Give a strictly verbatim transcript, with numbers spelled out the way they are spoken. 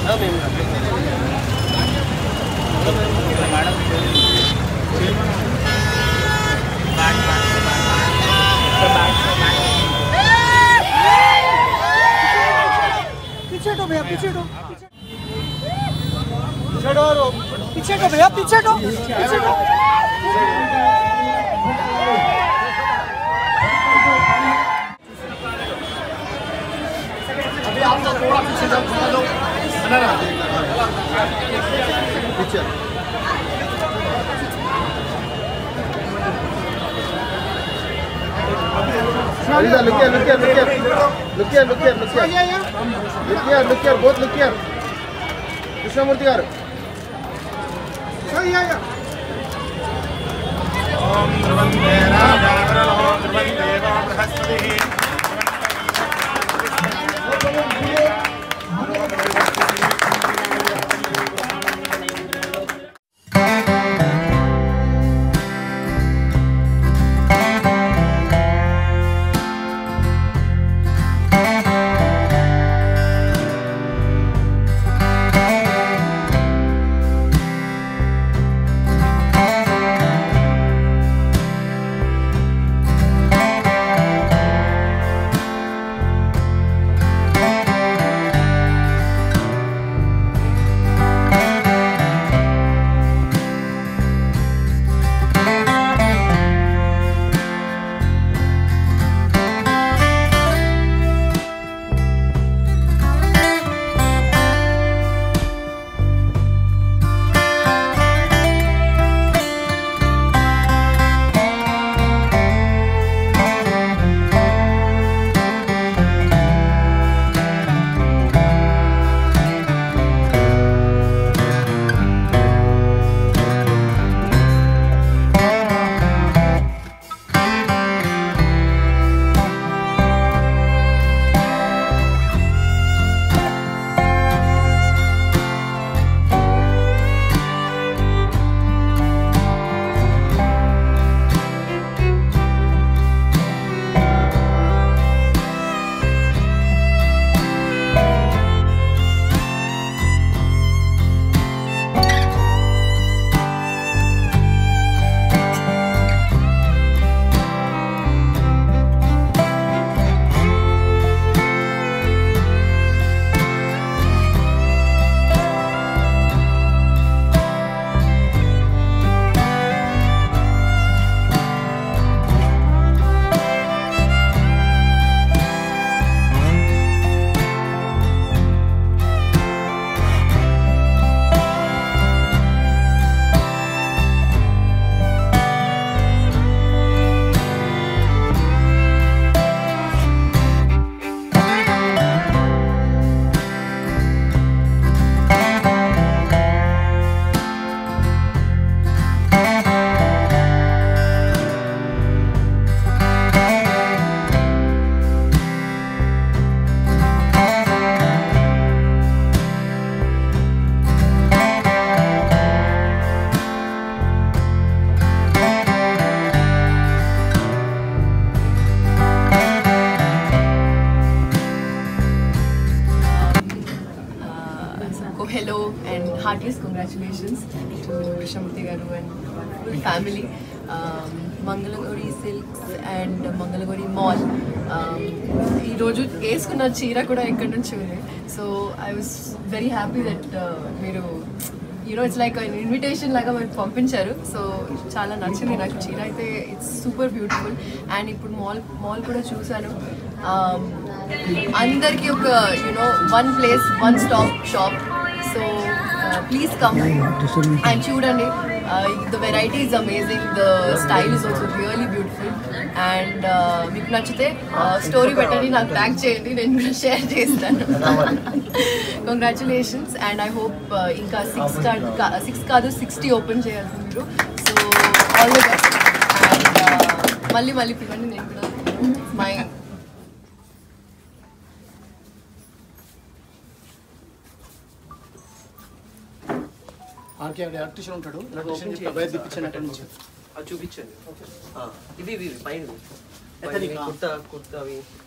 पीछे हटो भैया, पीछे हटो, पीछे हटो भैया, पीछे हटो, पीछे हटो। अभी आप तो थोड़ा पीछे जाओ, थोड़ा दो ना ना पीछे। Riza, look here, look here, look here, look here, look here, look here, look here, look here, both look here. Krishnamurthy garu. Yeah, yeah. Om Nirvande Rajavaran Om Nirvande Vabrahaspatihi. Hello and heartiest congratulations to Krishnamurthy garu and full family. Um, Mangalaguri Silks and Mangalaguri Mall. Ee roju eskunna cheera kuda ekkadi nunchi unni. So I was very happy that uh, meeru you know it's like an invitation laga me pampincharu. So chaala nachindi naaku cheera aithe it's super beautiful and ippudu mall mall kuda chusanu. Um, andarki oka you know one place one stop shop. So uh, please come and chudandi. Uh, the variety is amazing. The style is also really beautiful. And meeku nachite story pettandi naaku tag cheyandi, nenu kuda share chestanu. Congratulations and I hope uh, inka six card six kaadu sixty open cheyalisi meeru. So all the best and uh, malli malli pivandi nenu kuda my R K electrician ఉంటాడు. Electrician చెప్పి బయట తిప్పించాను అక్కడి నుంచి. అది చూపించండి. ఇవి ఇవి పైన కుర్తా కుర్తా అవి